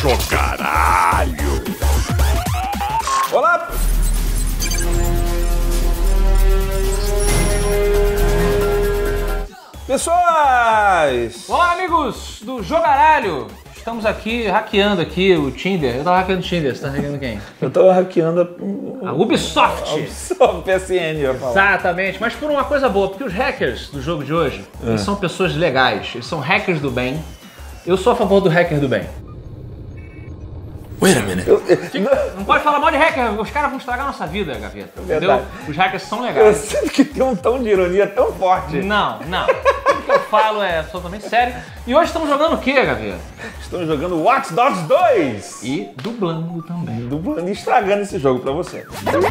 Jogaralho. Olá! Pessoas! Olá, amigos do Jogaralho! Estamos aqui hackeando o Tinder. Eu tava hackeando o Tinder, você tá hackeando quem? Eu tô hackeando A Ubisoft! a PSN, eu ia falar. Exatamente, mas por uma coisa boa, porque os hackers do jogo de hoje, eles são pessoas legais, eles são hackers do bem. Eu sou a favor do hacker do bem. Wait a minute. Não pode falar mal de hacker, os caras vão estragar a nossa vida, Gaveta. Entendeu? Verdade. Os hackers são Eu legais. sinto que tem um tom de ironia tão forte. Não. Tudo que eu falo é absolutamente sério. E hoje estamos jogando o quê, Gaveta? Estamos jogando Watch Dogs 2. E dublando também. Dublando e estragando esse jogo pra você.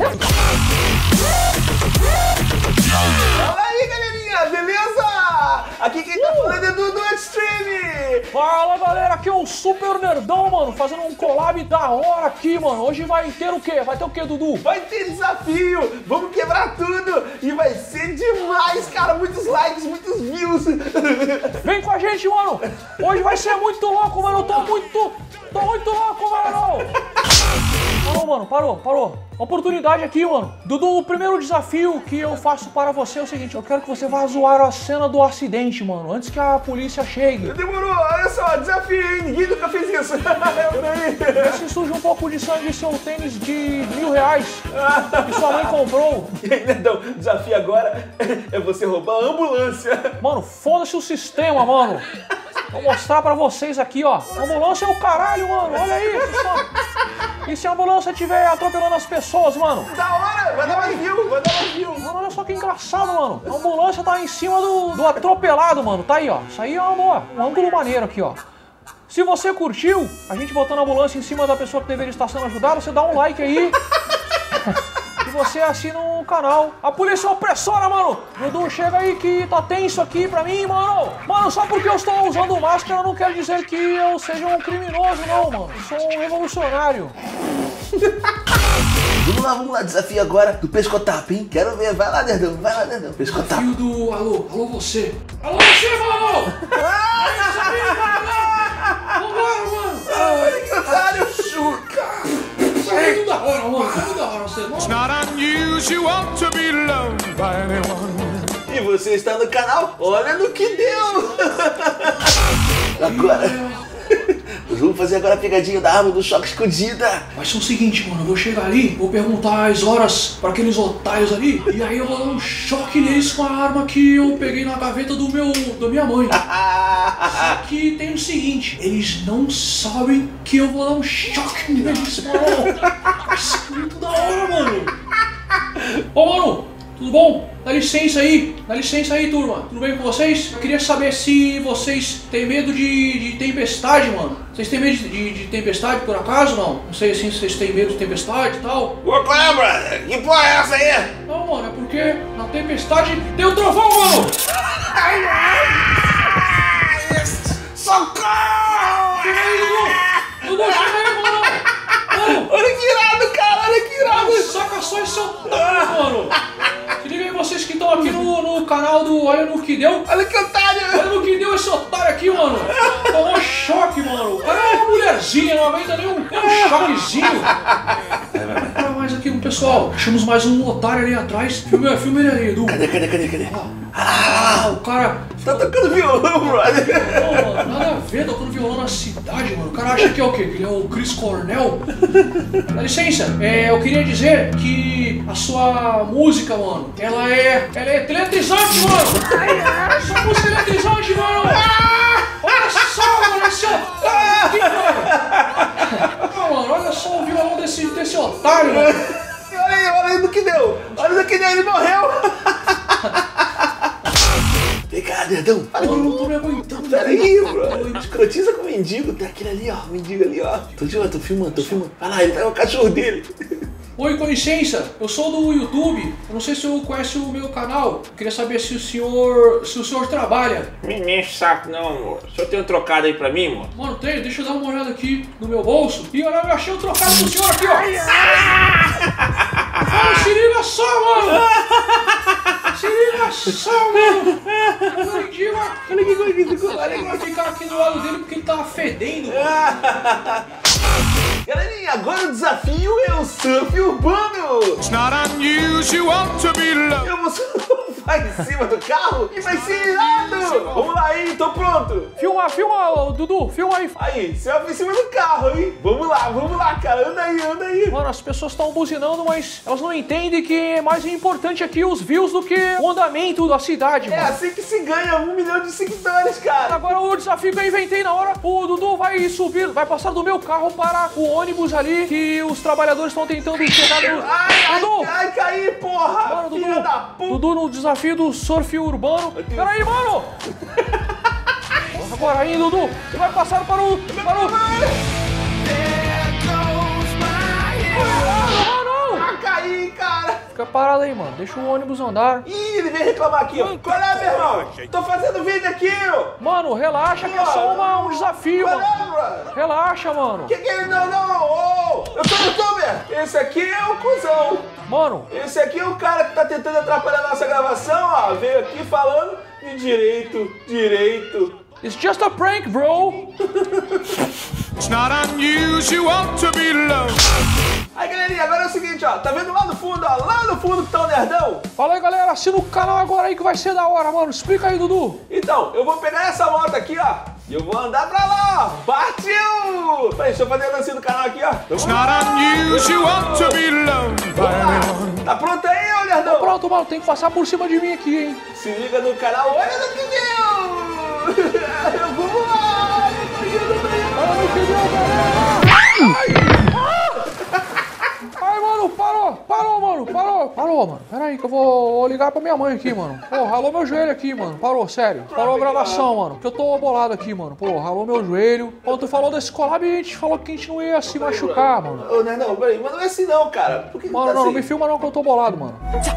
Fala aí, galerinha, beleza? Aqui quem tá falando é Dudu Extreme. Fala galera, aqui é o Super Nerdão, mano, fazendo um collab da hora aqui, mano. Hoje vai ter o quê? Vai ter o quê, Dudu? Vai ter desafio, vamos quebrar tudo e vai ser demais, cara. Muitos likes, muitos views. Vem com a gente, mano. Hoje vai ser muito louco, mano. Eu tô muito louco, mano. Parou, mano, parou. Oportunidade aqui, mano. Dudu, o primeiro desafio que eu faço para você é o seguinte: eu quero que você vá zoar a cena do acidente, mano, antes que a polícia chegue. Demorou, olha só, desafio, hein? Ninguém nunca fez isso. Vê se surge um pouco de sangue em seu tênis de R$1000 que sua mãe comprou. E aí, Nerdão, o desafio agora é você roubar a ambulância. Mano, foda-se o sistema, mano. Vou mostrar pra vocês aqui, ó. A ambulância é o caralho, mano. Olha isso, só. E se a ambulância estiver atropelando as pessoas, mano? Da hora, vai dar mais view, Mano, olha só que engraçado, mano. A ambulância tá em cima do atropelado, mano. Tá aí, ó. Isso aí é um ângulo maneiro aqui, ó. Se você curtiu, a gente botando a ambulância em cima da pessoa que deveria estar sendo ajudada, você dá um like aí. E você assina o canal. A polícia é opressora, mano. Dudu, chega aí que tá tenso aqui pra mim, mano. Mano, só porque eu estou usando máscara não quer dizer que eu seja um criminoso, não, mano. Eu sou um revolucionário. Vamos lá, desafio agora do pescotapo, hein? Quero ver, vai lá, Nerdão, pescotapo. Desafio do alô você. Alô você, mano! Vambora, mano! Olha que otário! É tudo da hora, mano. Tudo da hora, você. It's not unusual to be loved by anyone. E você está no canal? Olha no que deu! Agora, nós vamos fazer agora a pegadinha da arma do choque escondida. Vai ser o seguinte, mano, eu vou chegar ali, vou perguntar as horas pra aqueles otários ali, e aí eu vou dar um choque neles com a arma que eu peguei na gaveta da minha mãe. Só que tem o seguinte, eles não sabem que eu vou dar um choque neles, mano. Vai ser muito da hora, mano. Ô, mano, tudo bom? Dá licença aí, turma. Tudo bem com vocês? Eu queria saber se vocês têm medo de tempestade, mano. Vocês têm medo de tempestade, por acaso, não? Não sei assim se vocês têm medo de tempestade e tal. Ô, qual é, brother? Que porra é essa aí? Não, mano, é porque na tempestade tem o trovão, mano! Socorro! Chega aí, Dudu! Dudu, chega aí, mano! Mano, Olha que irado, cara, olha que irado! saca só esse otário, mano! Se liga aí vocês que estão aqui no canal do Olha no que deu. Olha que otário! Olha no que deu esse otário aqui, mano! Tomou choque, mano! O cara é uma mulherzinha, não aguenta nem um choquezinho! Olha mais aqui, pessoal. Achamos mais um otário ali atrás. Filma ele aí, Edu. Cadê? O cara... Tá tocando violão, brother! Não, mano, nada a ver tocando violão na cidade, mano. O cara acha que é o quê? Que ele é o Chris Cornell? Dá licença, eu queria dizer que a sua música, mano, ela é eletrizante, mano! Sua música é eletrizante, mano! Olha só, mano, esse otário aqui, mano! Ah, mano, olha só o violão desse otário, mano! Olha aí do que deu! Olha do que deu, ele morreu! Vem cá, Nerdão. Eu não tô me aguentando. Peraí, bro. Escrotiza com o mendigo. Tem aquele ali, ó. O mendigo ali, ó. Tô filmando. Olha lá, ele tá com o cachorro dele. Oi, com licença, eu sou do YouTube, eu não sei se o senhor conhece o meu canal, eu queria saber se o senhor trabalha. Me enche o saco não, amor. O senhor tem um trocado aí pra mim, amor? Mano, tem, deixa eu dar uma olhada aqui no meu bolso. E olha, eu achei um trocado do senhor aqui, ó. Mano, se liga só, mano. Se liga só, mano. O mendigo, olha que vai ficar aqui do lado dele porque ele tava fedendo, mano. Galerinha, agora o desafio é o surf urbano. It's not unusual to be loved. Eu vou surfar em cima do carro e vai ser irado. Vamos lá, hein? Tô pronto. Filma, Dudu, filma aí. Aí, surf em cima do carro, hein? Vamos lá, cara. Anda aí. Mano, as pessoas estão buzinando, mas elas não entendem que é mais importante aqui os views do que o andamento da cidade, É mano. assim que se ganha 1 milhão de seguidores, cara. Agora o desafio que eu inventei na hora, o Dudu vai subir, vai passar do meu carro para o ônibus ali que os trabalhadores estão tentando chegar no... Dudu! Ai, caí, porra. Mano, Filha da puta. Dudu no desafio do surf urbano. Peraí, mano! Agora aí, Dudu, você vai passar para o... Ah, caí, cara. Fica parado aí, mano. Deixa o ônibus andar. Ih, ele veio reclamar aqui, ó. Qual é, meu irmão? Tô fazendo vídeo aqui, ó. Mano, relaxa que é só um desafio, Qual mano. é, brother? Relaxa, mano. Que é? Não. Ô, eu sou youtuber. Esse aqui é o cuzão. Mano, Esse aqui é o cara que tá tentando atrapalhar a nossa gravação, ó. Veio aqui falando de direito. it's just a prank, bro. It's not unusual to be loved. Aí, galerinha, agora é o seguinte, ó. Tá vendo lá no fundo, ó? Lá no fundo que tá o nerdão? Fala aí, galera. Assina o canal agora aí que vai ser da hora, mano. Explica aí, Dudu. Então, eu vou pegar essa moto aqui, ó. E eu vou andar pra lá, ó. Partiu! Peraí, deixa eu fazer a dancinha do canal aqui, ó. It's not unusual to be loved by Vamos lá. anyone. Tá pronto aí, ô nerdão? Pronto, mano. Tem que passar por cima de mim aqui, hein. Se liga no canal, olha no que deu! Vamos lá! Olha no que deu, galera. Ai, mano, parou, mano. Pera aí que eu vou ligar pra minha mãe aqui, mano. Pô, ralou meu joelho aqui, mano. Parou, sério. Parou a gravação, mano. Porque eu tô bolado aqui, mano. Pô, ralou meu joelho. Quando tu falou desse collab, a gente falou que a gente não ia se machucar, mano. Ô, nerdão, peraí, mas não é assim não, cara. Por que Mano, tá não assim? me filma não que eu tô bolado, mano.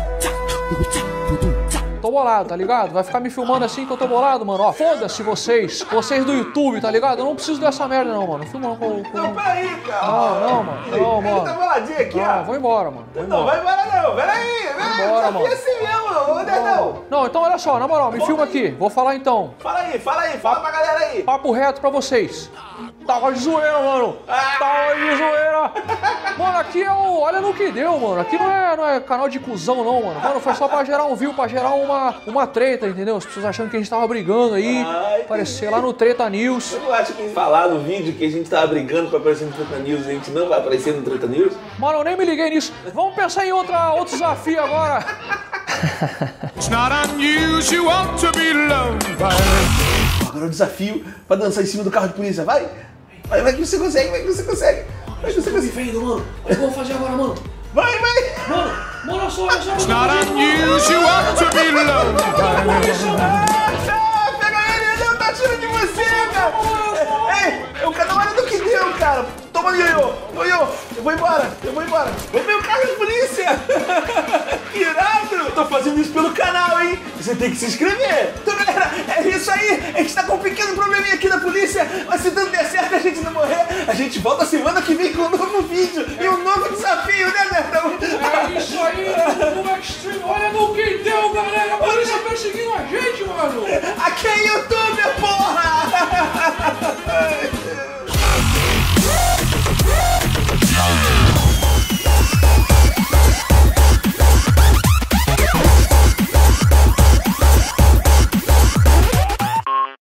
Tô bolado, tá ligado? Vai ficar me filmando assim que eu tô bolado, mano. Ó, foda-se vocês do YouTube, tá ligado? Eu não preciso dessa merda não, mano. Filma não com... Não, peraí, cara. Não, mano. Não, Ele tá mano. boladinho aqui, ó. Não, vou embora, mano. Não, vai embora não, peraí. embora, Só mano. que é assim mesmo, ô nerdão. Não, então olha só, na moral, me filma aqui. Vou falar então. Fala aí, fala pra galera aí. Papo reto pra vocês. Tava de zoeira, mano. Tava de zoeira. Mano, aqui é o... Olha no que deu, mano. Aqui não é canal de cuzão, não, mano. Mano, foi só pra gerar um view, pra gerar uma treta, entendeu? As pessoas achando que a gente tava brigando aí. Ai, Aparecer lá no Treta News. Eu não acho que falar no vídeo que a gente tava brigando pra aparecer no Treta News, a gente não vai aparecer no Treta News? Mano, eu nem me liguei nisso. Vamos pensar em outro desafio agora. It's not unusual to be loved by anyone. Agora o desafio pra dançar em cima do carro de polícia, vai que você consegue, vai que você consegue. Me vendo, mano. O que eu vou fazer agora, mano? Vai. Mano, olha só. It's not unusual to be loved by anyone. Pega ele, não tá tirando de você, cara. Ei, o canal olha do que deu, cara. Toma ioiô. Eu vou embora. Vou ver o carro de polícia. Que irado. Eu tô fazendo isso pelo canal, hein. Você tem que se inscrever. Então, galera, é isso aí. A gente tá com um pequeno probleminha aqui da polícia, mas se tudo der certo e a gente não morrer, a gente volta semana que vem com um novo vídeo e um novo desafio, né, Nerdão? É isso aí, no Extreme. Olha no que deu, galera. A polícia perseguindo a gente, mano. Aqui é youtuber, pô.